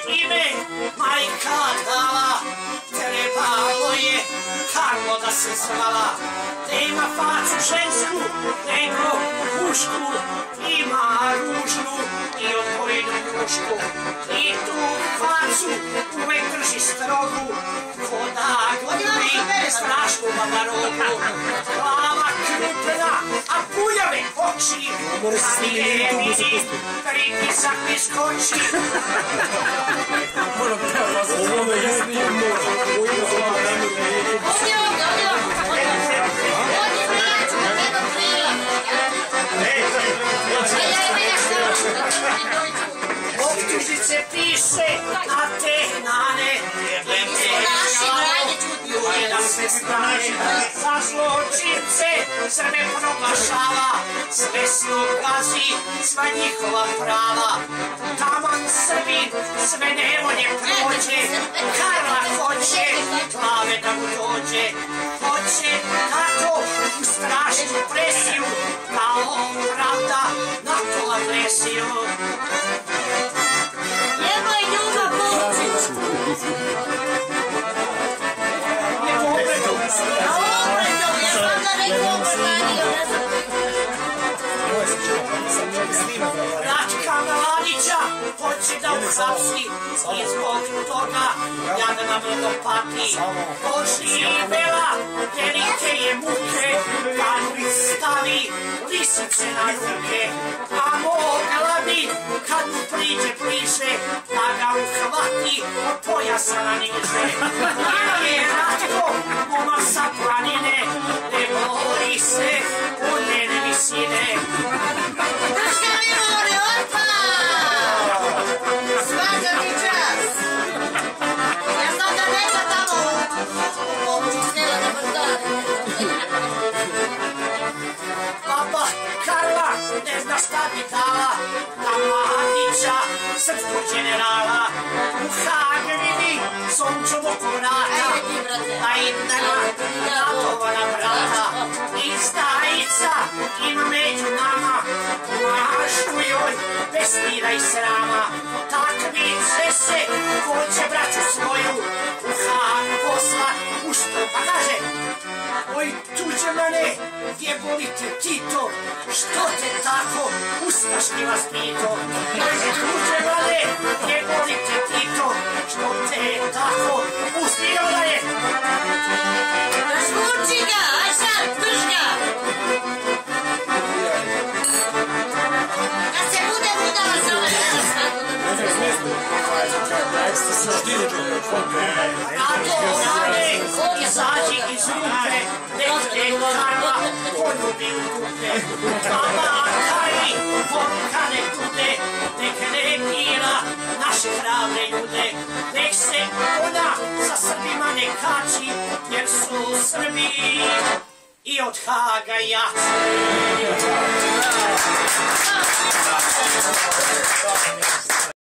ime majka dala, trebalo je Karlo da se zvala. Nema facu žensku, nego mušku, ima ružnu i odbojnu njušku. I tu facu uvek drži strogu, voda glumi strašnu babarogu. Glava krupna, a puljave oči, a nije vidi, pritisak mi skoči. Optužnice piše na te hnane, ljude da se strane, za zločince Srbe proglašava, svesno gazi sva njihova prava. Taman Srbin sve nevolje prođe, Karla hoće glave da mu dođe. Hoće tako u strašnu presiju, kao pravda na to agresiju. Nemoj ljubav Bogu! Na obredom, ja sam da neku obredanio, ne znam. Ratka Mladića hoće da uhapsi i zbog toga jadna mnogo pati. Oživela velike je muke, da mi stavi lisice na ruke. A mogla bi, kad mu priđe bliže, da ga uhvati od pojasa na niže. Jer je Ratko, momak sa planine, ne boli se od njene visine. Daška mi mori, opa! Svaka mi čas! Ja znam da nema tamo u pomoću snela na brdane. Baba Karla ne zna šta bi dala na Mladića, srpskog generala. U Hag vidi sončom oko vrata, a idnema natovana brata. Izdajica ima među nama, mašu joj bez stida i srama. Takmiče se ko će braću svoju u Hag poslat u što, pa kaže: oj tuđemane, gdje volite Tito, što te tako ustaški vaspito? Oj tuđemane, gdje volite Tito, što te tako uspio da je? Razvuči ga, aj sad, drž ga! Kad se bude budala za ove A to rade, izađi iz ruke, nek te Karla poljubi u ruke. Baba Kari, poruka nek bude, nek ne dira naše hrabre ljude. Nek se ona sa Srbima ne kači, jer su Srbi i od Haga jači.